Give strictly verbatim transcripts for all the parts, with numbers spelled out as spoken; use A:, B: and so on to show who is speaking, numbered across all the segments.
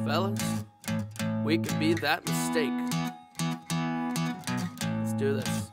A: fellas, we can be that mistake. Let's do this.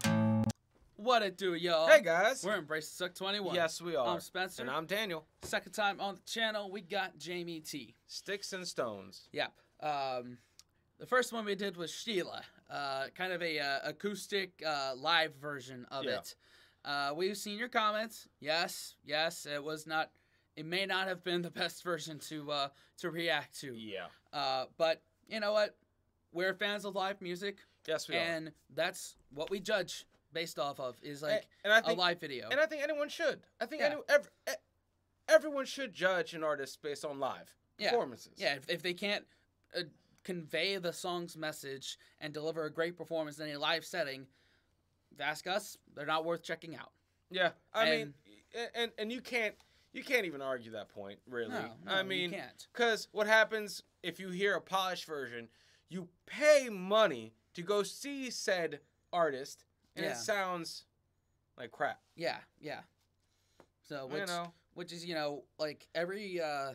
A: What it do, y'all?
B: Hey, guys.
A: We're Embrace the Suck twenty-one.
B: Yes, we are.
A: I'm Spencer.
B: And I'm Daniel.
A: Second time on the channel, we got Jamie T.
B: Sticks and Stones.
A: Yep. Um, the first one we did was Sheila. Uh, kind of a uh, acoustic uh, live version of
B: Yeah.
A: it. Uh, we've seen your comments. Yes, yes, it was not... It may not have been the best version to uh, to react to.
B: Yeah.
A: Uh, but you know what? We're fans of live music.
B: Yes, we
A: and
B: are.
A: that's what we judge based off of is like
B: and, and I think,
A: a live video.
B: And I think anyone should. I think
A: Yeah.
B: any, every, e- everyone should judge an artist based on live
A: yeah.
B: performances.
A: Yeah, if, if they can't uh, convey the song's message and deliver a great performance in a live setting, ask us, they're not worth checking out.
B: Yeah. I
A: And-
B: mean, and and you can't you can't even argue that point, really.
A: No, no,
B: I
A: you
B: mean,
A: can't.
B: because what happens if you hear a polished version, you pay money to go see said artist, and
A: Yeah.
B: it sounds like crap.
A: Yeah, yeah. So which
B: You know.
A: which is, you know, like every uh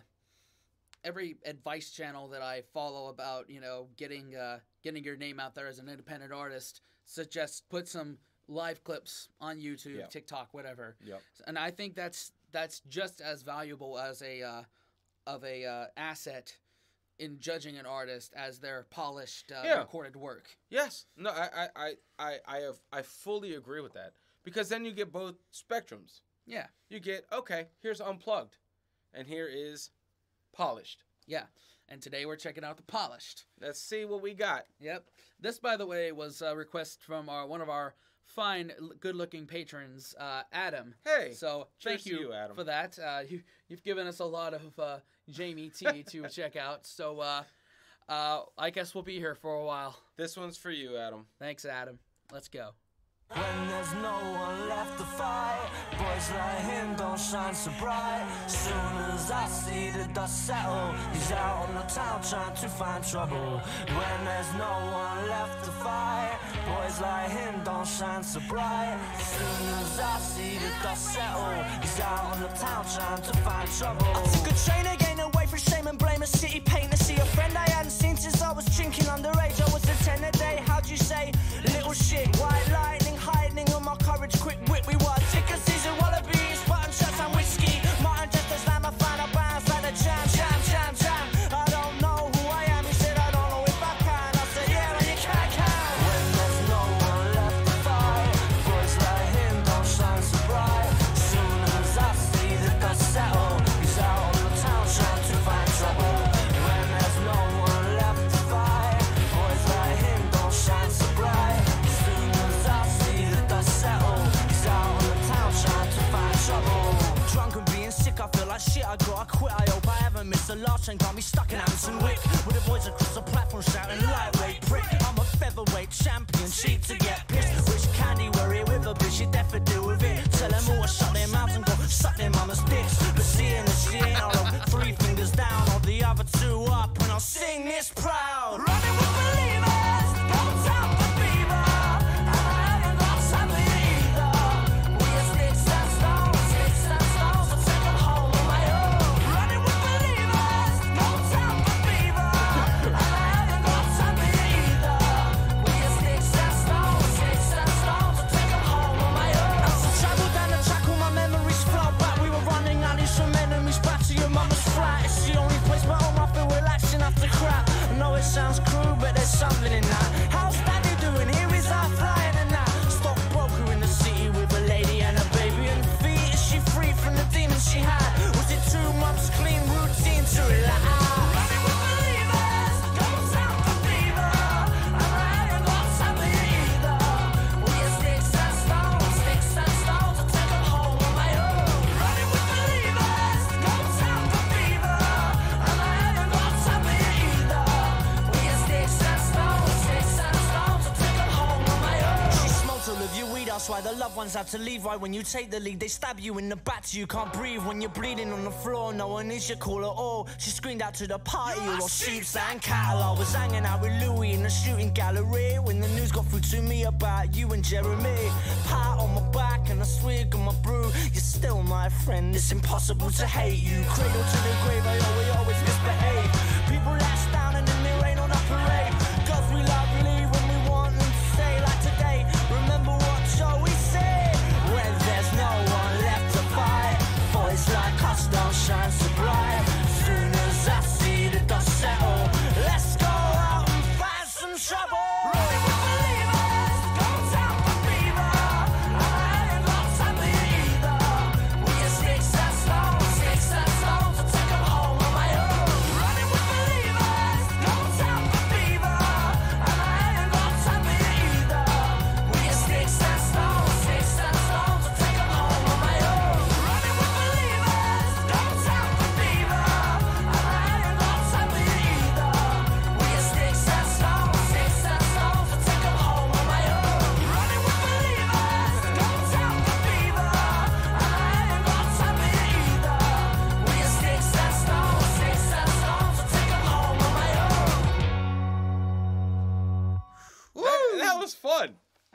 A: every advice channel that I follow about, you know, getting uh getting your name out there as an independent artist suggests put some live clips on YouTube,
B: Yeah.
A: TikTok, whatever.
B: Yep.
A: And I think that's that's just as valuable as a uh, of a uh, asset in judging an artist as their polished uh,
B: Yeah.
A: recorded work.
B: Yes. No, I, I, I, I, I, have, I fully agree with that. Because then you get both spectrums.
A: Yeah,
B: You get, okay, here's unplugged. And here is polished.
A: yeah. And today we're checking out the polished.
B: Let's see what we got.
A: Yep. This, by the way, was a request from our one of our fine, l- good-looking patrons, uh, Adam.
B: Hey.
A: So
B: cheers
A: thank
B: to
A: you,
B: you, Adam.
A: for that. Uh, you, you've given us a lot of uh, Jamie T to check out. So uh, uh, I guess we'll be here for a while.
B: This one's for you, Adam.
A: Thanks, Adam. Let's go.
C: When there's no one left to fight, boys like him don't shine so bright. Soon as I see the dust settle, he's out on the town trying to find trouble. When there's no one left to fight, boys like him don't shine so bright. Soon as I see the dust settle, he's out on the town trying to find trouble. I took a train again away from shame and blame, a city pain to see a friend I hadn't seen since I was drinking underage. I was a ten a day, how'd you say? Little shit, white lightning, heightening on my courage, quick wit. We were ticker season wallabies, button shots and whiskey. Martin just as slam, I find a bounce like a jam, jam, jam, jam. I don't know who I am, he said I don't know if I can. I said yeah, and you can, can. When there's no one left to fight, boys like him don't shine so bright. Soon as I see the dust settle, he's out on the town trying to find trouble. When there's no one left to fight, boys like him don't shine so bright. Soon as I see the dust settle, he's out on the town trying to find trouble. Drunk and being sick, I feel like shit, I gotta quit. I hope I haven't missed the last train, got me stuck in Hampton Wick. With the boys across the platform shouting lightweight prick. I'm a featherweight champion, cheap to get pissed. Which candy worry with a bitch, you deaf deal with it. Tell them all to shut their mouths and go suck their mama's dicks. But seeing that she ain't all of three fingers down, or the other two up, and I'll sing this proud. Running with believers, going down the fever. And I haven't got time for you either. We are sticks and stones, sticks and stones, I'll take them home on my own. Running with believers, going down the fever. And I haven't got time for you either. We are sticks and stones, sticks and stones, I'll take them home on my own. As I travel down the track, all my memories flow back. We were running alleys from enemies back to your mama's flat. It's the only place where home I feel relaxing after crap. I know it sounds cruel, but there's something in that. How's Daddy doing? Here is our flying and that. Stockbroker in the city with a lady and a baby and feet. Is she free from the demons she had? Was it two months clean routine to relax? Running with believers, going down the fever. And I haven't got time for you either. We are sticks and stones, sticks and stones, I'll take them home on my own. Running with believers, going down the fever. And I haven't got time for you either. We are sticks and stones, sticks and stones, I'll take them home on my own. She smoked all of your weed, that's why the loved ones have to leave. Right when you take the lead, they stab you in the back till you can't breathe. When you're bleeding on the floor, no one is your call at all. She screamed out to the party, all those sheeps and cattle. I was hanging out with Louis in the shooting gallery when the news got through to me about you and Jeremy. Pat on my back and a swig of my brew. You're still my friend, it's impossible to hate you. Cradle to the grave, I always, always misbehave. People like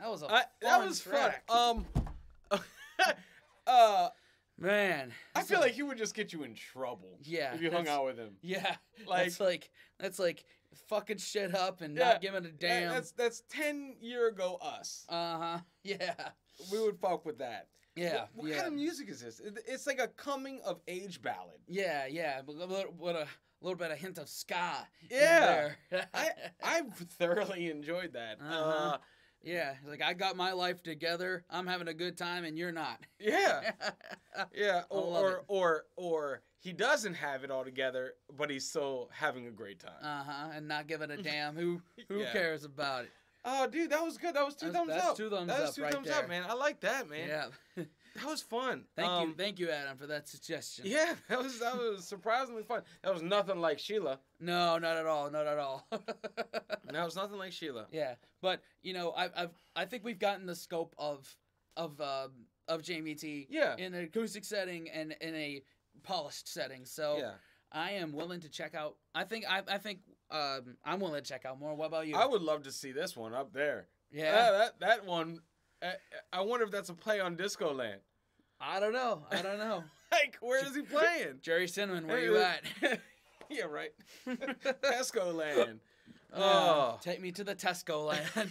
A: That was a
B: I, that
A: fun
B: was
A: track.
B: fun. Um, uh,
A: Man,
B: I
A: it's
B: feel
A: a-
B: like he would just get you in trouble.
A: Yeah,
B: if you hung
A: that's-
B: out with him.
A: yeah,
B: Like-
A: that's like that's like fucking shit up and
B: Yeah,
A: not giving a
B: That-
A: damn.
B: that's that's ten year ago us.
A: Uh huh. Yeah.
B: We would fuck with that.
A: Yeah.
B: What, what
A: yeah.
B: kind of music is this? It- It's like a coming of age ballad.
A: Yeah, yeah, but what what a little bit of hint of ska. in
B: Yeah.
A: there.
B: I I thoroughly enjoyed that.
A: Uh-huh.
B: Uh,
A: yeah, like I got my life together. I'm having a good time, and you're not.
B: yeah, yeah.
A: I love
B: Or
A: it.
B: or, or or he doesn't have it all together, but he's still having a great time.
A: Uh huh. And not giving a damn. Who who
B: Yeah.
A: cares about it?
B: Oh, dude, that was good. That was two
A: That's-
B: thumbs
A: that's
B: up.
A: two thumbs
B: that was
A: up
B: two
A: right
B: thumbs
A: there.
B: up, man. I like that, man.
A: Yeah.
B: That was fun.
A: Thank
B: Um,
A: you, thank you, Adam, for that suggestion.
B: Yeah, that was that was surprisingly fun. That was nothing like Sheila.
A: No, not at all. Not at all.
B: That was nothing like Sheila.
A: Yeah, but you know, I, I've I think we've gotten the scope of of um, of Jamie T.
B: Yeah.
A: In an acoustic setting and in a polished setting. So
B: Yeah.
A: I am willing to check out. I think I I think um, I'm willing to check out more. What about you?
B: I would love to see this one up there.
A: yeah.
B: Ah, that that one. I, I wonder if that's a play on Disco Land.
A: I don't know. I don't know.
B: Like, where is he playing?
A: Jerry Cinnamon, where you at?
B: Yeah, right. Tesco Land.
A: Uh,
B: Oh.
A: take me to the Tesco land.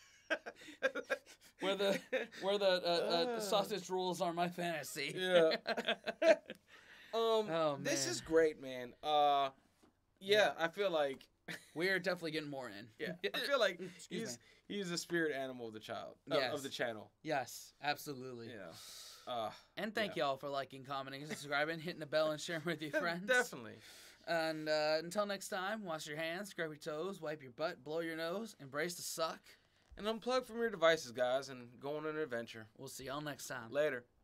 A: Where the where the uh, uh, sausage rolls are my fantasy.
B: Yeah. Um,
A: Oh,
B: this
A: man.
B: is great, man. Uh, yeah, I feel like,
A: We are definitely getting more in.
B: yeah, I feel like
A: Excuse
B: he's
A: me.
B: he's the spirit animal of the child uh,
A: Yes.
B: of the channel.
A: Yes, absolutely.
B: Yeah. Uh,
A: And thank
B: Yeah.
A: y'all for liking, commenting, and subscribing, hitting the bell, and sharing with your friends.
B: definitely.
A: And uh, until next time, wash your hands, scrub your toes, wipe your butt, blow your nose, embrace the suck.
B: And unplug from your devices, guys, and go on an adventure.
A: We'll see y'all next time.
B: Later.